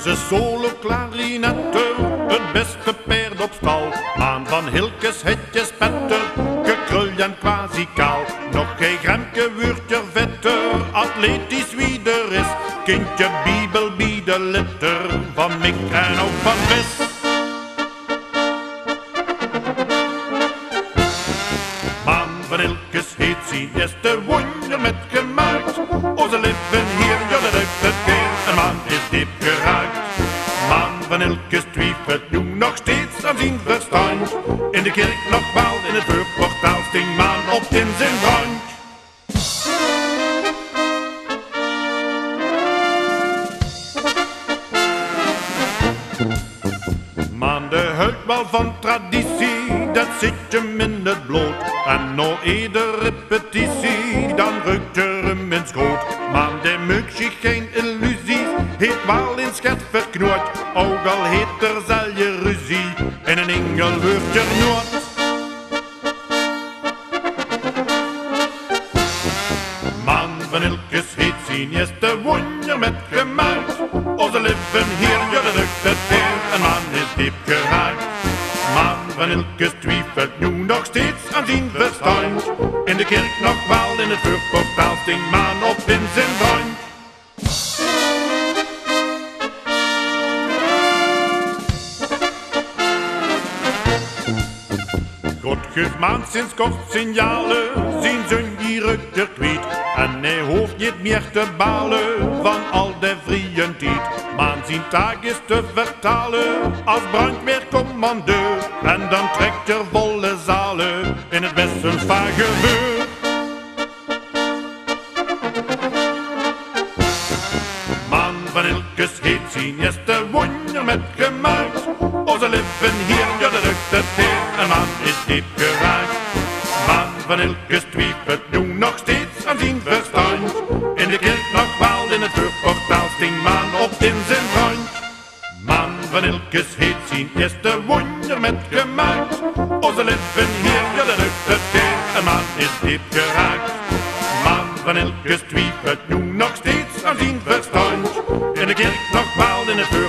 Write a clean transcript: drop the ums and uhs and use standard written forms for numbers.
zijn solo klarinetten, het beste paard op stal. Maan van Hilkes, hetjes, petter, gekrul en quasi kaal. Nog geen gremke, wuurtje, vetter, atletisch wie er is. Kindje Bibel, biede litter, van Mik en ook van Vis. Maan van Hilkes heet zien, is de wonder met gemaakt. Onze leven hier, ja dat heeft het weer, en Maan is diep geraakt. Maan van Hilkes twijfelt nu nog steeds aan zijn verstand. In de kerk nog wel, in het voorportaal sting Maan op in zijn rand. Maan de huidbal van traditie, dat zit je in het bloot. En na iedere repetitie, dan ruikt je hem in schoot. Maan de maakt zich geen illusies, heeft wel in schet verknoord. Ook al heet er zal je ruzie, en een engel wordt je nood. Maan van Hilkes heet zien, is de wonder met gemaakt. Onze leven hier, ja dat lukt het weer, en Maan is diep geraakt. Maan van Hilkes twijfelt nu nog steeds aan zijn verstand. In de kerk nog wel, in het voorportaal stinkt Maan op in zijn rand. God geeft Maan sinds kort signalen, zijn zoon die rukt er kwijt. En hij hoeft niet meer te balen van al de vrije tijd. Maan zijn taak is te vertalen als brandweercommandeur. En dan trekt er volle zalen in het Wesselsvagebeur. Maan van Hilkes heet zien, is de wonder met gemaakt. Onze leven hier, ja dat lukt het weer, en Maan is diep geraakt. Maan van Hilkes twijfelt nu nog steeds aan zijn verstand. In de kerk nog wel, in het voorportaal stinkt Maan op in zijn rand. Maan van Hilkes heet zien, is de wonder met gemaakt. Onze leven hier, ja dat lukt het weer, en Maan is diep geraakt. Maan van Hilkes twijfelt nu nog steeds aan zijn verstand. In de kerk nog wel, in het voorportaal